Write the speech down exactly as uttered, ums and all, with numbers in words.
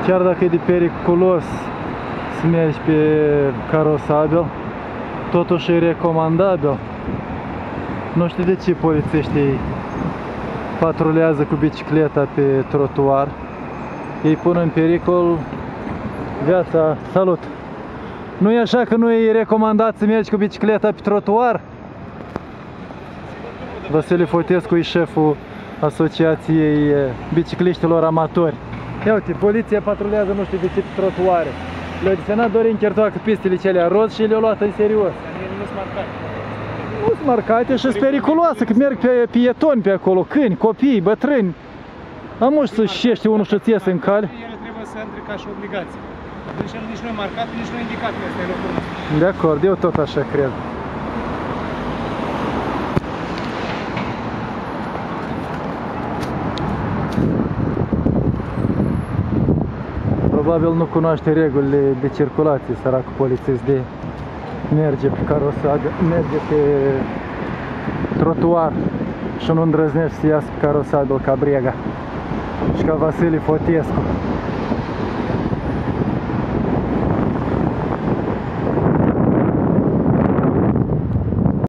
chiar dacă e de periculos să mergi pe carosabil, totuși e recomandabil. Nu știu de ce polițiștii patrulează cu bicicleta pe trotuar. Ei pun în pericol viața. Salut! Nu e așa că nu e recomandat să mergi cu bicicleta pe trotuar? Vasile Fotescu e șeful Asociației Bicicliștilor Amatori. Ia uite, poliția patrulează nu știu de ce pe trotuare. Le-a desenat Dorin Chertoacă pistele celea roz și le-a luat în serios. Nu sunt marcate. Nu sunt marcate și sunt periculoase, că merg pe pietoni pe acolo, câini, copii, bătrâni. Amuși să-și șește unul și-ți iese în cale. Ele trebuie să intre ca și obligație. Deci nici nu e marcat, nici nu e indicat că este locul nostru. De acord, eu tot așa cred. Probabil nu cunoaște regulile de circulație, săracul polițist, de merge pe carosabil, merge pe trotuar și nu îndrăznește să iasă pe carosabil ca Brega și ca Vasile Fotescu.